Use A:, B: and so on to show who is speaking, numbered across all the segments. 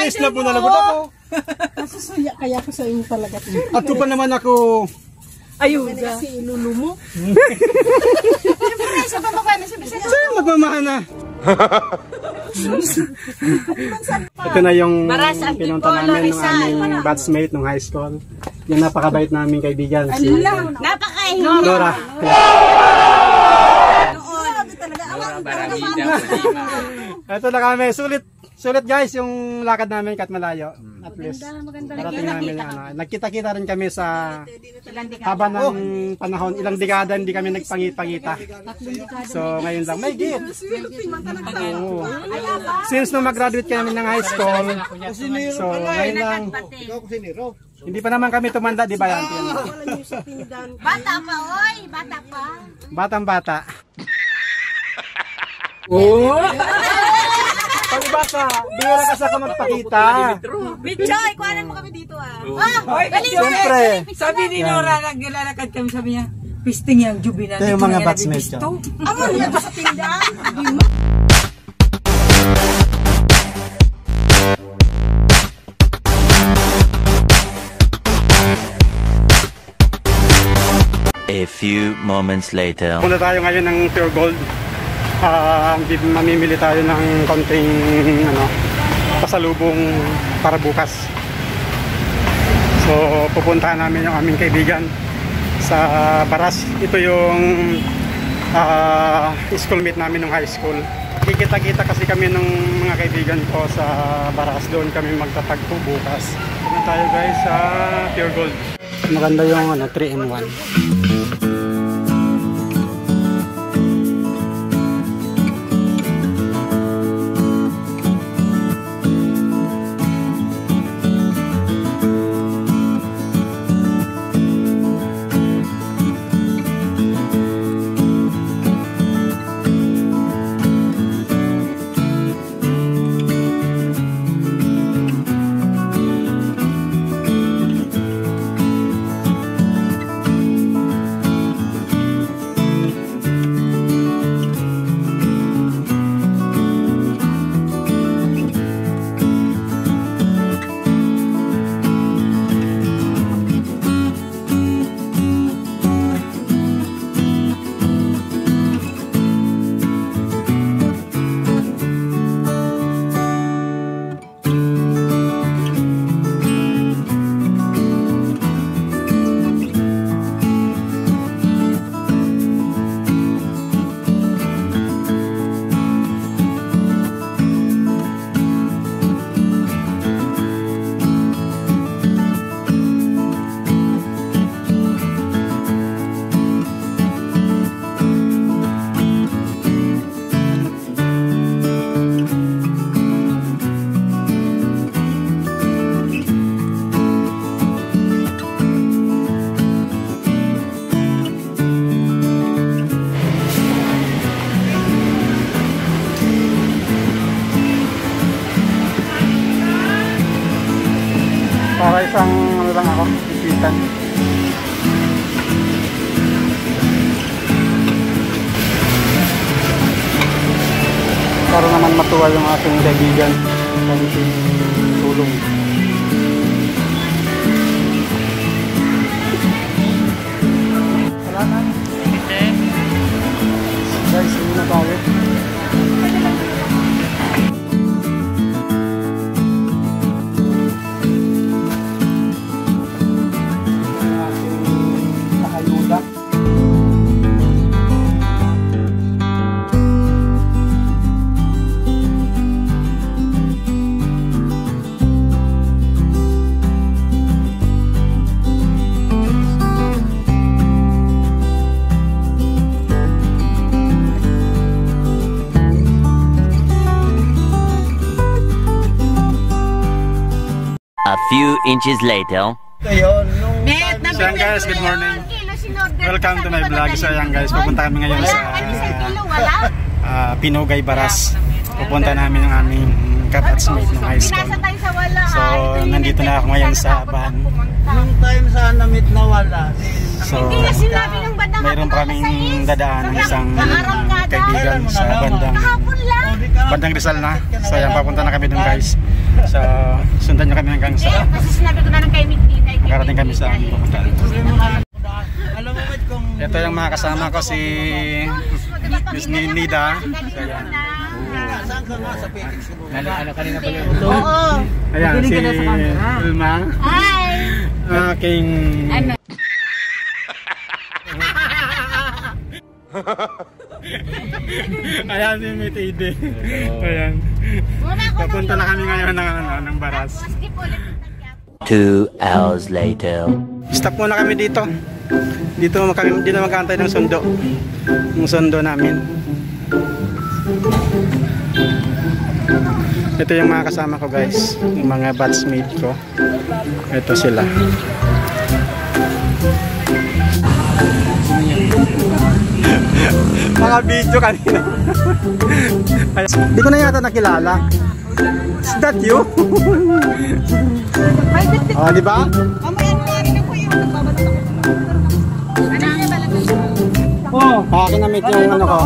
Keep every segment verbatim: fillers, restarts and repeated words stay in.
A: islab mo nalagot ako.
B: Nasusuya kaya ako sa iyo talaga.
A: Ako pa naman ako.
B: Ayun, kasi ilulu mo. Siyempre, sa pamukha na siya.
A: Sa'yo magmamahal na. Ito na yung pinunta namin ng aming batchmate nung high school. Yung napakabait naming kaibigan, si
B: Napakahingi.
A: Nora. Ito na kami, sulit. Sulit guys yung lakad namin kahit malayo. At least parating namin yung ano. Nagkita-kita rin kami sa haba ng panahon. Ilang dekada hindi kami nagpangita-pangita. So ngayon lang may gift. Oh. Since nung mag-graduate kami ng high school, so ngayon lang. Hindi pa naman kami tumanda, di ba yan?
B: Bata pa, oy! Bata pa.
A: Batang bata. Oh! Pagbata, di wala kasi ako magpakita.
B: Bichoy, kuhanan mo kami dito ah.
C: Ah,
A: siyempre.
C: Sabi ni Nora, naglalakad kami, sabi niya, pisting yung jubinan.
A: Ito yung mga batchmates ko.
B: Amo niya sa tindahan.
D: A few moments later.
A: Punta tayo ngayon ng Pure Gold. Uh, mamimili tayo ng konting ano, pasalubong para bukas. So pupuntahan namin yung aming kaibigan sa Baras. Ito yung uh, schoolmate namin nung high school. Kikita-kita kasi kami ng mga kaibigan ko sa Baras. Doon kami magtatagpo bukas. Punta tayo guys sa Pure Gold. Maganda yung ano, three in one. Para isang ano lang ako, isitan. Para naman matuwa yung ating kaibigan. Konting tulong. Wala na. Guys, hindi na tayo.
D: A few inches later.
A: Ayun, nung so yan guys, good morning. Welcome to my vlog. So yan guys, pupunta kami ngayon sa uh, Pinugay Baras. Pupunta namin ang aming kabatsmate ng high school. So nandito na ako ngayon sa van.
E: Nung time sa namit na wala.
A: So
B: hindi na sinabi ng bata
A: mayroon pa kaming dadaan ng isang kaibigan sa bandang bandang Rizal na. So yan, papunta na kami dun guys. So sundan nyo kami hanggang sa makarating kami sa pupuntaan. Ito yung mga kasama ko, si Miss Nida. So yan.
C: Ano kanina ba yun?
B: Oo.
A: Ayan, si Ulma.
B: Hi!
A: Aking...
B: Ano?
A: Ayan si Mitide. Ayan. Papunta na kami ngayon ng, ano, ng Baras.
D: Two hours later.
A: Stop muna kami dito. Dito kami dito magkantay ng sundo. Yung sundo namin. Ito yung mga kasama ko guys, yung mga batchmate ko. Ito sila. Mga video kanina. Hindi ko na yata nakilala. Is that you? Oh, di ba? Oh, pakinamit yung ano ko.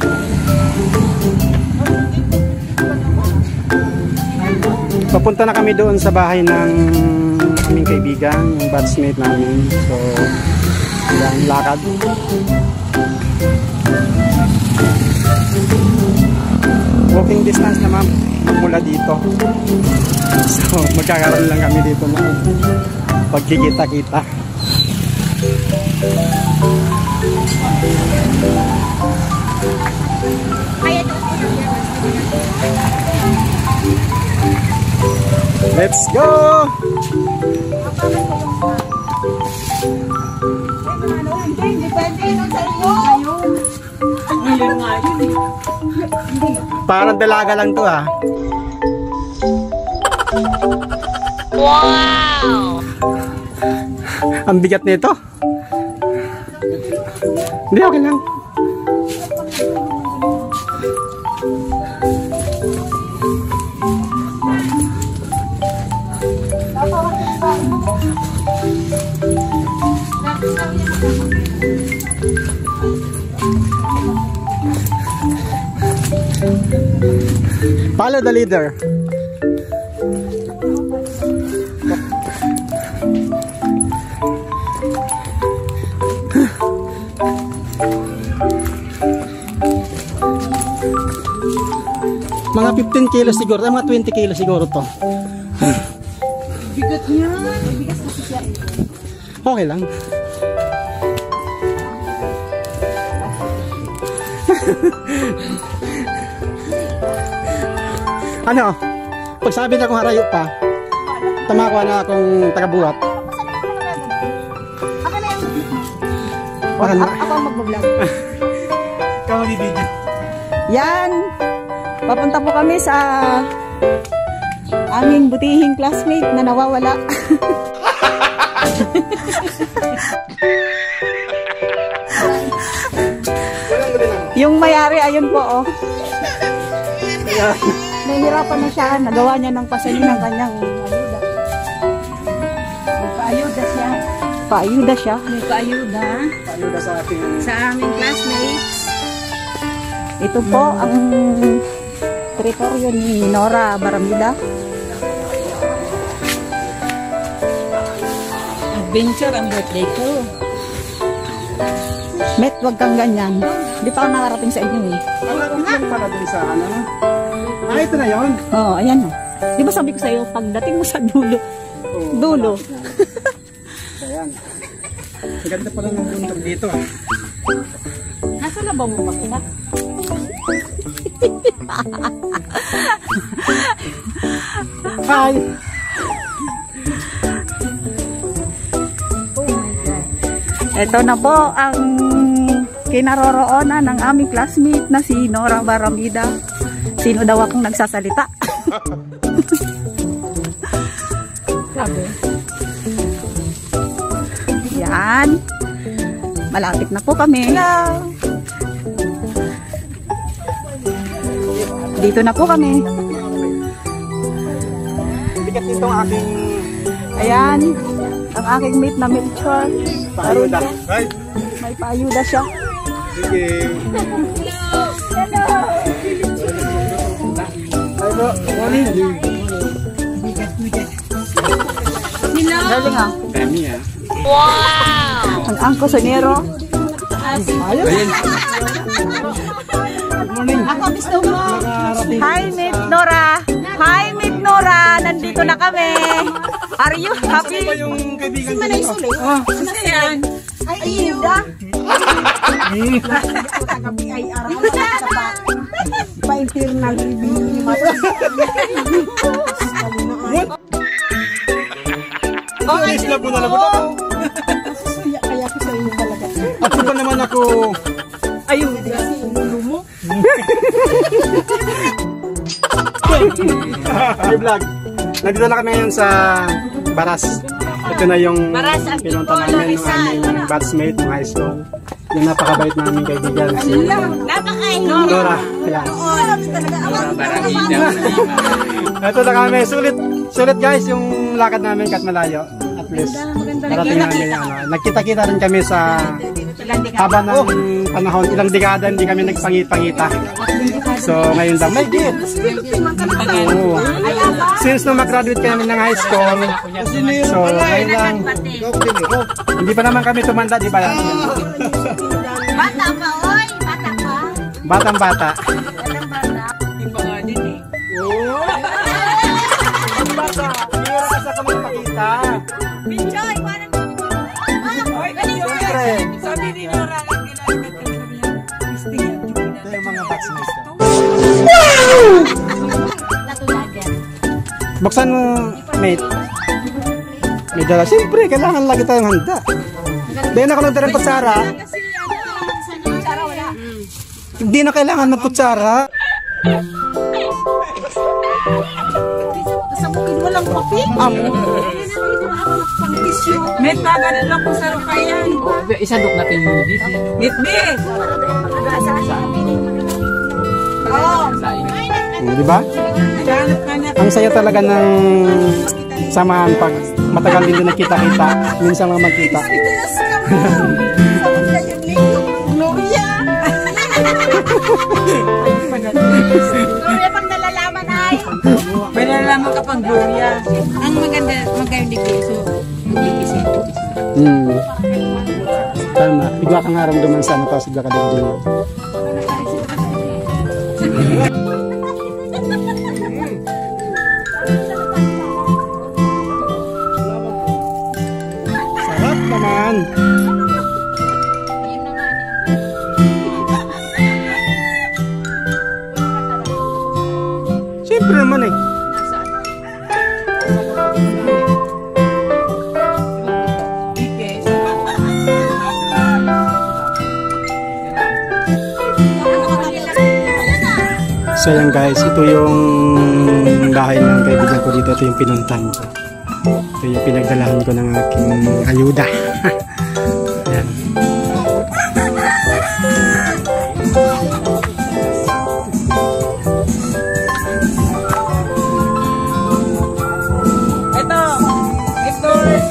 A: Papunta na kami doon sa bahay ng aming kaibigan, yung batchmate namin. So, yan, lakad. Walking distance naman mula dito. So, magkakaroon lang kami dito na pagkikita-kita. Let's go! Parang dalaga lang to ah.
B: Wow!
A: Ang bigat nito. Hindi, okay lang. Follow the leader. Mga fifteen kilos siguro, mga twenty kilos siguro to.
B: Bigat niya. Bigas kasi siya.
A: Okay lang. Ano? Pag sabi na kung harayo pa, tama ko na akong tagabuhat.
B: Ako na yung...
A: Baka na.
B: Ako ang mag-vlog.
A: Ikaw mag-video.
B: Yan! Papunta po kami sa aming butihing classmate na nawawala. Yung mayari, ayun po, oh.
A: Yeah.
B: Nahihirapan na siya. Nagawa niya ng pasanin ng kanyang ayuda. Paayuda siya. Paayuda siya. May paayuda.
A: Paayuda sa ating...
B: Sa aming classmates. Ito po ang teritoryo ni Nora Baramida.
C: Adventure ang birthday ko.
B: Met, wag kang ganyan. Hindi pa ako nakarating sa inyo eh.
A: Alam ko lang pala dun sa ano. Ah, ito na yun.
B: Oo, oh, ayan o. Di ba sabi ko sa'yo, pagdating mo sa dulo,
A: Oh,
B: dulo.
A: Ayan. Ang ganda pala ng bundok dito. Ah.
B: Nasa labaw mo ba kita?
A: Hi!
B: Ito na po ang kinaroroonan ng aming classmate na si Nora Baramida. Sino daw akong nagsasalita? Sabi. Yan. Malapit na po kami. Hello. Dito na po kami.
A: Bigat nitong aking...
B: Ayan. Ang aking mate na Melchor.
A: Paayuda. Right?
B: May paayuda siya.
A: Sige. Hello. Morning.
B: Galing ah.
A: Kami ah.
B: Ang angko sonero.
A: Ayos. Good morning.
B: Hi, Meet Nora. Hi, Meet Nora. Nandito na kami. Are you happy?
A: Ano ba yung kaibigan ko dito? Ah,
C: Ano yan?
B: Ay, Ida.
C: Ay, araw sa pa. Pa-internal review ni Mata.
A: okay. Isla po na labot ako.
C: Kaya kaya ko sa inyo talaga.
A: Ako pa naman ako.
C: Ayun, kasi umulo mo.
A: Hey vlog. Nandito na kami ngayon sa Baras. Ito na yung pinunta namin ng aming batchmate ng high school. Yung napakabait namin kaibigan si Nora. Ayan. Ito na kami. Sulit, sulit guys yung lakad namin kahit malayo. At least, narating namin yung ano. Nagkita-kita rin kami sa haba ng panahon. Ilang dekada hindi kami nagpangit-pangita. So, ngayon lang, may gifts. Oo. Since nung mag-graduate kami ng high school, so, ngayon lang, hindi pa naman kami tumanda, di ba?
B: Bata pa, oy. Bata pa.
A: Batang-bata.
C: Iba nga din eh.
A: Oo. Ang bata. Hindi mo kasi ako magpakita.
B: Pinchoy, parang...
C: Ay,
A: Siyempre.
C: sabi ni Nora, naglalakad kami sabi niya, pisting yan.
A: Ito yung mga batchmates ko. Buksan mo, mate. May dala. Siyempre, kailangan lagi tayong handa. Dahil ako nagdarang kutsara. Hindi na kailangan ng kutsara.
B: Sa bukid walang kopi.
C: Met, magalan lang po sa rukayan.
E: Isadok natin yung dito.
C: Met, be!
B: Oh.
A: Hmm, di ba?
C: Hanap ka na.
A: Ang saya talaga ng samahan pag matagal din din nakita-kita. Minsan lang magkita.
B: Gloria. Gloria pang nalalaman ay.
C: May nalaman ka pang Gloria. Ang maganda, maganda di peso. Mag-iisip.
A: Hmm. Tama. Bigla kang naramdaman sa ano kasi bigla ka din. Sarap naman. Siyempre naman eh. So yan guys, ito yung bahay ng kaibigan ko dito. Ito yung pinuntahan ko. Ito yung pinagdalahan ko ng aking ayuda. Yan.
C: Ito! Ito!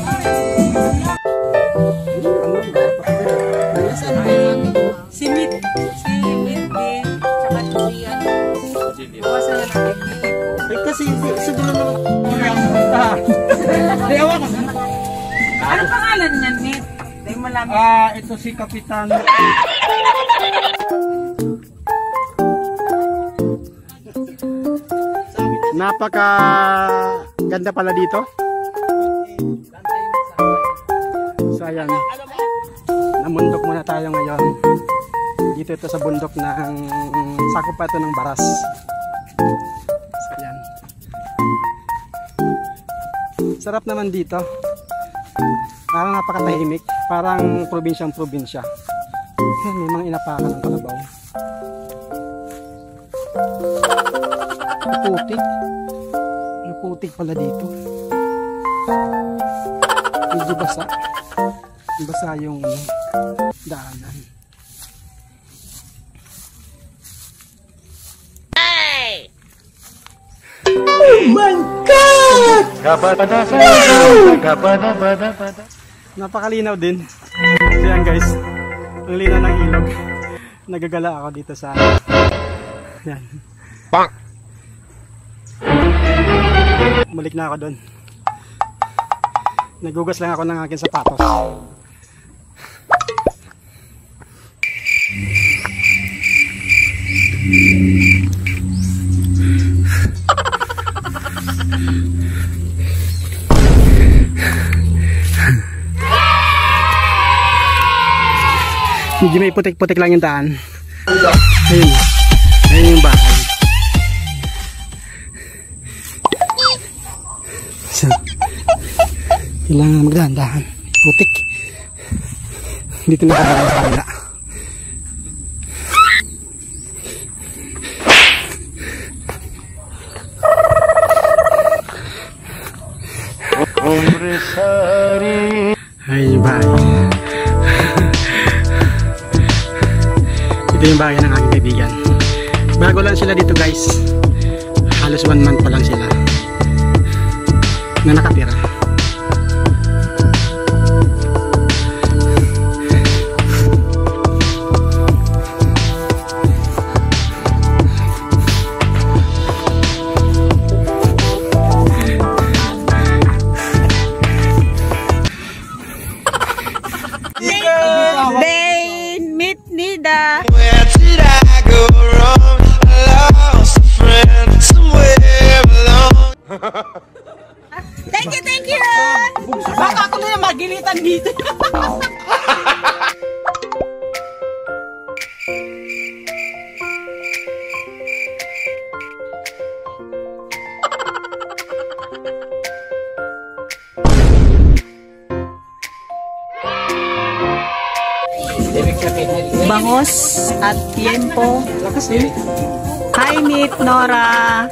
C: Si Mit. Si Mit, be. Tsaka si ano. Bawasan na lang.
A: Eh kasi siguro naman.
C: Di, awa ka. Ano pangalan niyan, Mit? Dahil malaman.
A: Ah, ito si Kapitan. Napaka ganda pala dito. So ayan. Namundok muna tayo ngayon. Dito ito sa bundok ng sakop pa ito ng Baras. So ayan. Sarap naman dito. Parang napakatahimik. Parang probinsyang probinsya. May mga inapakan ng kalabaw. Putik. Putik pala dito. Medyo basa. Basa yung daanan.
B: Hey!
A: Oh my God! Napakalinaw din. So yan guys. Ang linaw ng ilog. Nagagala ako dito sa yan. Bang! Balik na ako doon. Nagugas lang ako ng aking sapatos. Medyo may putik-putik lang yung daan. Ayun. Ayun yung bahay. So, kailangan magdahan-dahan. Putik. Dito na kami sa kanila. Ayun yung bahay. Ito yung bahay ng aking kaibigan. Bago lang sila dito guys. Halos one month pa lang sila na nakatira.
B: They meet Nida.
F: Where did I go wrong? I lost a friend somewhere along.
B: Thank you, thank you. Baka ako na magilitan dito. Bangos at tiempo. Hi, Meet Nora.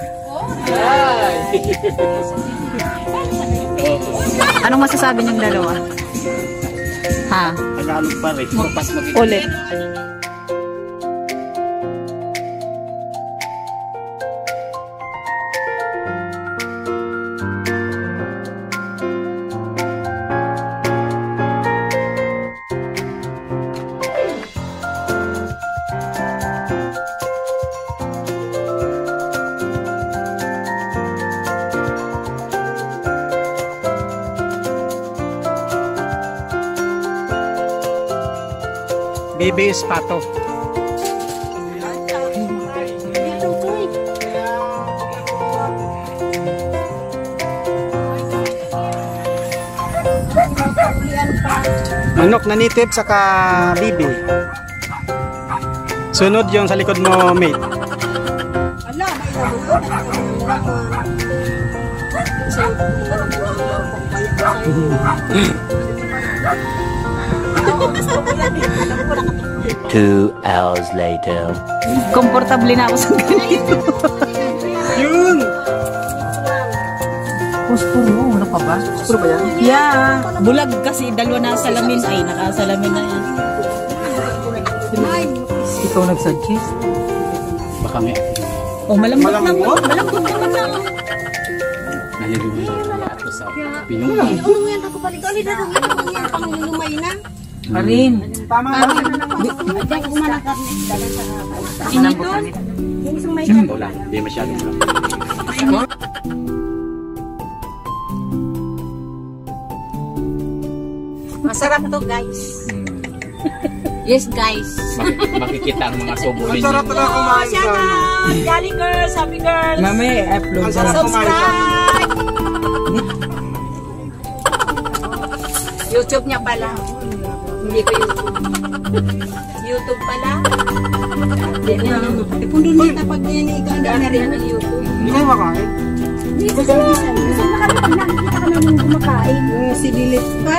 B: Anong masasabi niyong dalawa? Ha?
E: Tagalog pa rin.
B: Ulit.
A: Baby Espato. Manok na native saka bibi. Sunod yung sa likod mo, mate.
D: Two hours later.
B: Komportable na ako sa ganito.
A: Yun!
E: Puspuro mo, ano pa ba? Puspuro ba yan?
B: Yeah. Bulag kasi dalawa na salamin. Ay, nakasalamin na yan.
E: Ikaw nag-suggest? Baka may
B: Oh, malambot na.
A: Malambot?
B: Malambot naman na.
E: nalilumay na ako sa pinungan.
B: Marin.
A: Tama ba?
E: Hmm, wala. Hindi masyadong lang.
C: Masarap to, guys. Yes, guys.
E: Mak- makikita ang mga subo
A: Ang
E: ninyo.
A: sarap na kumain sa
C: Shout Jolly girls, happy girls.
E: Mami, upload
A: Ang sarap kumain sa
C: Subscribe. YouTube niya pala. Hindi ko YouTube. YouTube pala. Hindi na. Pundo nita pag ninigang na rin ang YouTube.
A: Hindi kayo makain.
G: Hindi ko sila. Gusto na kami pag nakikita ka namin kumakain.
C: Si Lilith pa.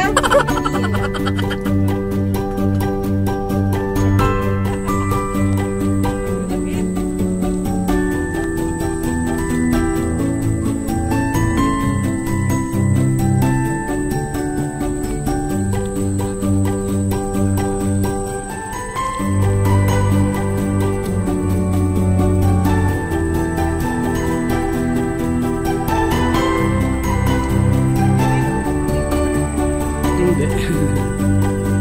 A: Hindi.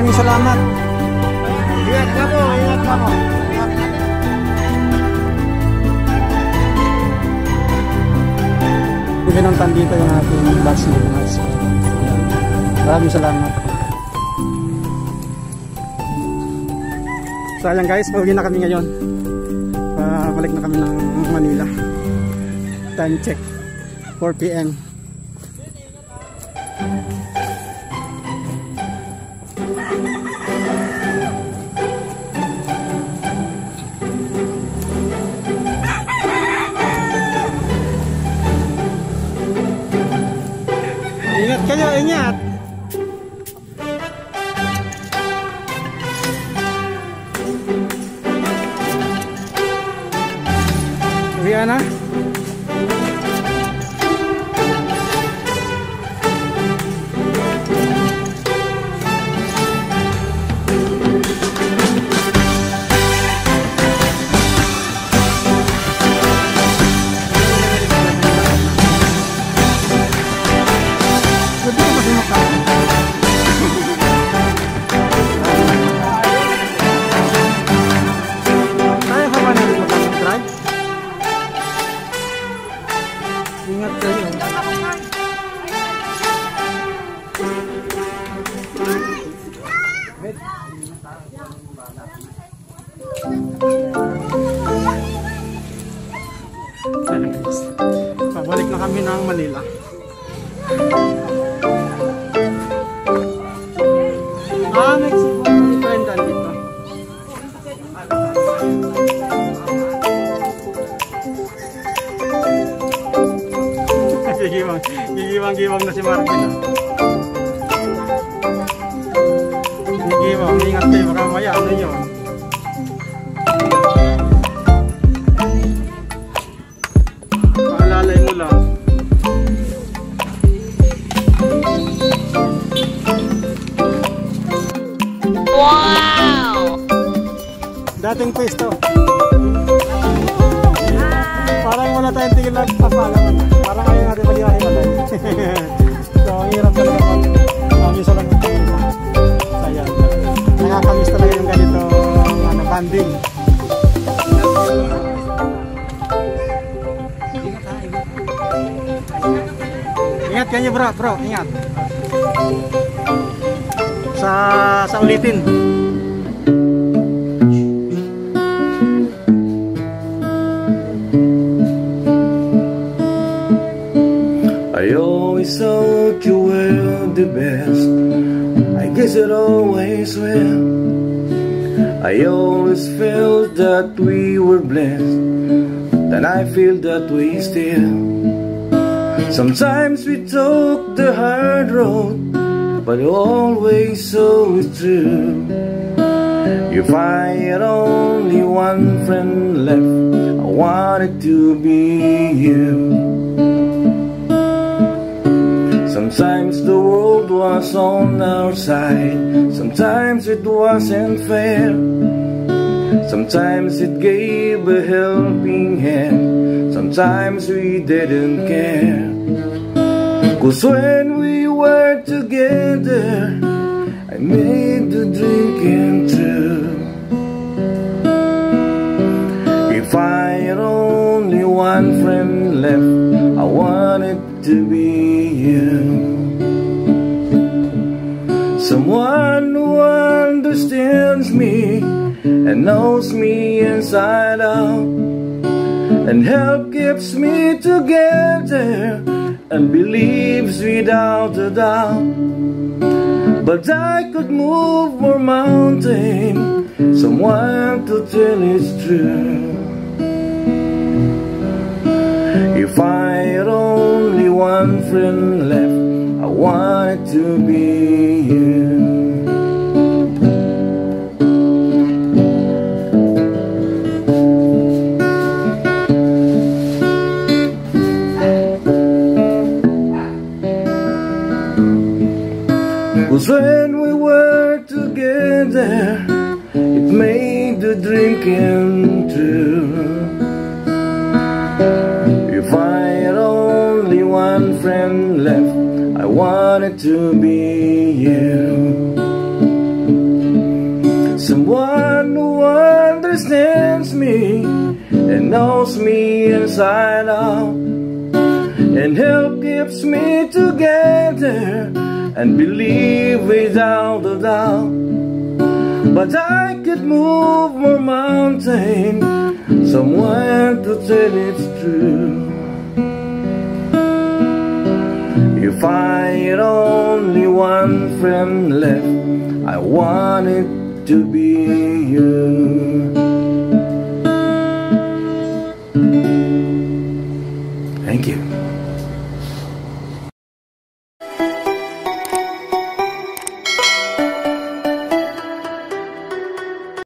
A: Maraming salamat. Ingat ka po, ingat ka po. Pinuntan dito yung ating blacksmith master. Maraming salamat. So ayan guys, pauwi na kami ngayon. Pabalik na kami ng Manila. Time check, four p m Ingat kayo, ingat. Rihanna. Ingat kayo. Pabalik na kami ng Manila. Ah, Mexico. Friend dito. Gigiwang, gigiwang-giwang na si Marvin. Gigiwang, ingat kayo, baka maya, ano yun? Paalalay mo lang.
B: Wow!
A: Dating pwesto. Parang wala tayong tingin lang pasalan. Parang ayaw natin maliwahin natin. So, ang hirap talaga pag mamisa lang yung tingin lang. Sayang. Nakakamiss talaga yung ganito ano, banding. Ingat kayo bro, bro, ingat. Sa, sa ulitin.
F: I always thought you were the best. I guess it always will. I always felt that we were blessed. Then I feel that we still. Sometimes we took the hard road, but always so is true. If I had only one friend left, I wanted to be you. Sometimes the world was on our side, sometimes it wasn't fair. Sometimes it gave a helping hand, sometimes we didn't care. 'Cause when we were together, I made the drinking true. If I had only one friend left, I wanted to be you. Someone who understands me and knows me inside out, and help keeps me together and believes without a doubt. But I could move more mountain, someone to tell it's true. If I had only one friend left, I wanted to be you. Cause when we were together, it made the dream come true. If I had only one friend left, I wanted to be you. someone who understands me and knows me inside out, and help keeps me together and believe without a doubt. But I could move more mountain, someone to tell it's true. If I had only one friend left, I want it to be you.